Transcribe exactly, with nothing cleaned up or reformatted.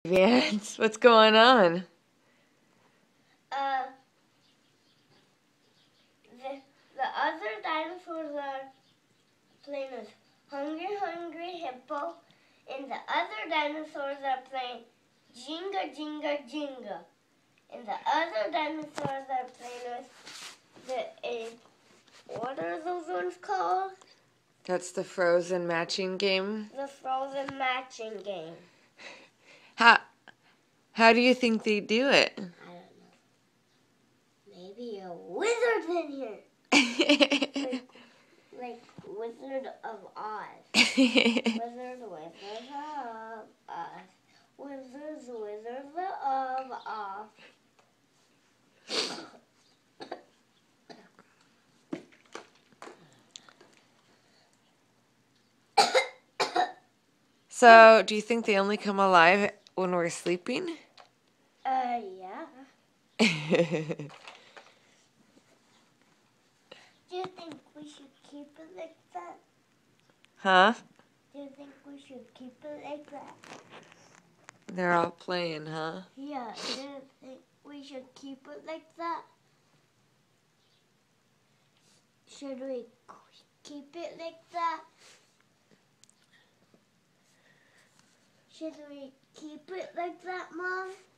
Vance, what's going on? Uh, the, the other dinosaurs are playing with Hungry Hungry Hippo, and the other dinosaurs are playing Jenga Jenga Jenga. And the other dinosaurs are playing with the, uh, what are those ones called? That's the Frozen matching game. The Frozen matching game. How, how do you think they do it? I don't know. Maybe a wizard in here. like, like Wizard of Oz. Wizard, Wizard of Oz. Wizards, Wizards of Oz. So, do you think they only come alive when we're sleeping? Uh, yeah. Do you think we should keep it like that? Huh? Do you think we should keep it like that? They're all playing, huh? Yeah, do you think we should keep it like that? Should we keep it like that? Should we keep it like that, Mom?